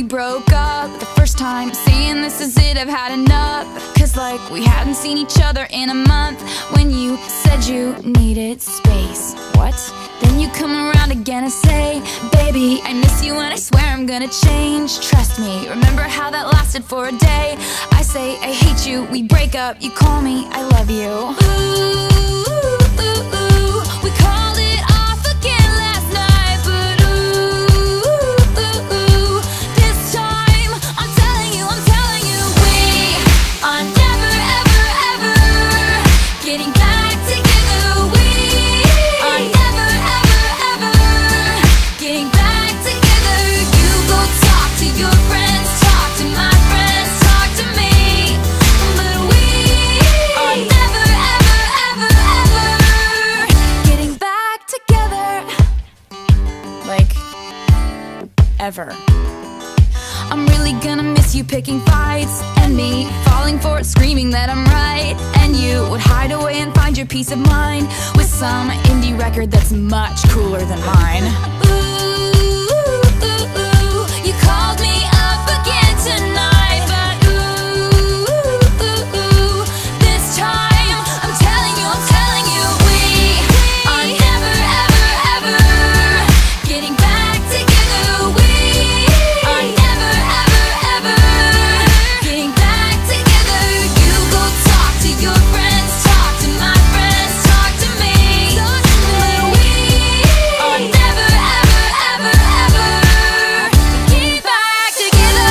broke up the first time, saying this is it, I've had enough. Cause like we hadn't seen each other in a month. When you said you needed space, what? Then you come around again and say, baby, I miss you and I swear I'm gonna change. Trust me, remember how that lasted for a day? I say I hate you, we break up, you call me I love you. Ooh, we called it off again last night, but ooh, this time I'm telling you, we are never ever ever getting back together. We are never ever ever getting back together. You go talk to your friends, talk to my friends, talk to me, but we are never ever ever ever getting back together. Like, ever. I'm really gonna miss you picking fights, and me falling for it, screaming that I'm right. And you would hide away and find your peace of mind with some indie record that's much cooler than mine. Ooh, you called me up again tonight, but ooh, this time I'm telling you, we are never ever ever getting back together. We are never ever ever getting back together. You go talk to your friends, talk to my friends, talk to me, but we are never ever ever ever getting back together.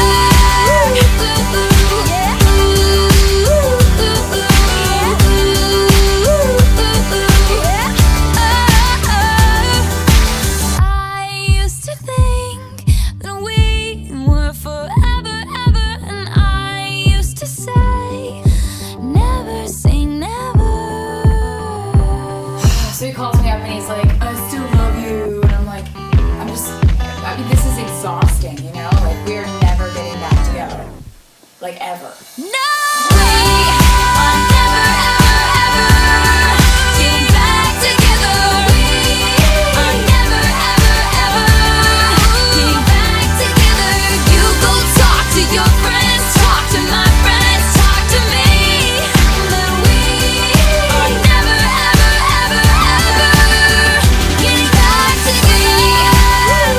I used to think that we were forever ever, and I used to say never say never. So he calls me up and he's like, I still love you, and I'm like, I mean, this is exhausting, you know? Like, we're never getting back together. Like, ever. No! We are never ever ever getting back together. We are never ever ever getting back together. You go talk to your friends, talk to my friends, talk to me, but we are never ever ever ever getting back together. Getting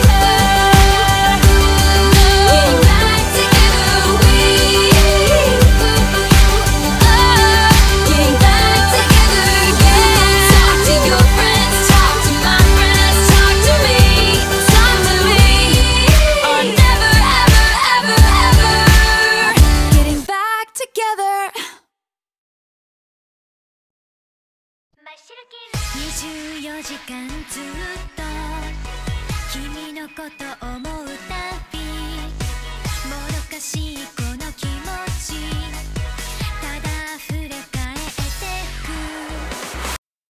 back together. We getting back together. You talk to your friends, talk to my friends, talk to me, talk to me. Are never ever ever ever getting back together. 24時間ずっと君のこと思うたびもどかしい声